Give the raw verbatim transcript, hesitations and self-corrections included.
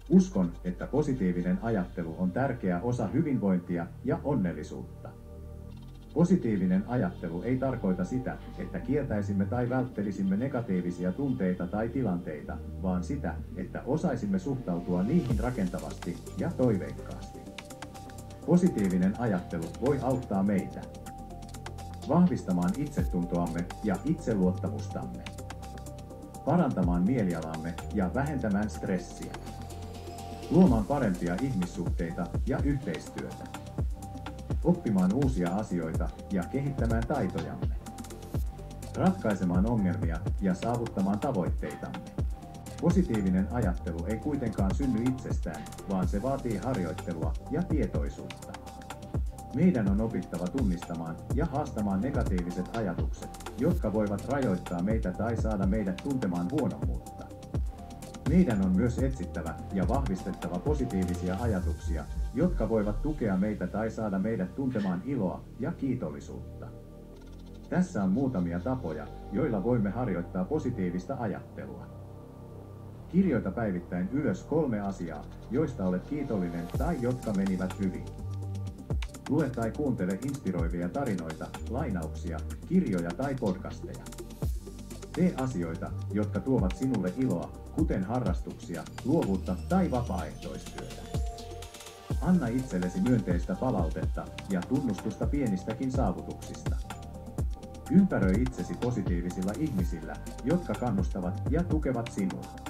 Uskon, että positiivinen ajattelu on tärkeä osa hyvinvointia ja onnellisuutta. Positiivinen ajattelu ei tarkoita sitä, että kieltäisimme tai välttelisimme negatiivisia tunteita tai tilanteita, vaan sitä, että osaisimme suhtautua niihin rakentavasti ja toiveikkaasti. Positiivinen ajattelu voi auttaa meitä vahvistamaan itsetuntoamme ja itseluottamustamme, parantamaan mielialamme ja vähentämään stressiä, luomaan parempia ihmissuhteita ja yhteistyötä, oppimaan uusia asioita ja kehittämään taitojamme, ratkaisemaan ongelmia ja saavuttamaan tavoitteitamme. Positiivinen ajattelu ei kuitenkaan synny itsestään, vaan se vaatii harjoittelua ja tietoisuutta. Meidän on opittava tunnistamaan ja haastamaan negatiiviset ajatukset, jotka voivat rajoittaa meitä tai saada meidät tuntemaan huonommuutta. Meidän on myös etsittävä ja vahvistettava positiivisia ajatuksia, jotka voivat tukea meitä tai saada meidät tuntemaan iloa ja kiitollisuutta. Tässä on muutamia tapoja, joilla voimme harjoittaa positiivista ajattelua. Kirjoita päivittäin ylös kolme asiaa, joista olet kiitollinen tai jotka menivät hyvin. Lue tai kuuntele inspiroivia tarinoita, lainauksia, kirjoja tai podcasteja. Tee asioita, jotka tuovat sinulle iloa, kuten harrastuksia, luovuutta tai vapaaehtoistyötä. Anna itsellesi myönteistä palautetta ja tunnustusta pienistäkin saavutuksista. Ympäröi itsesi positiivisilla ihmisillä, jotka kannustavat ja tukevat sinua.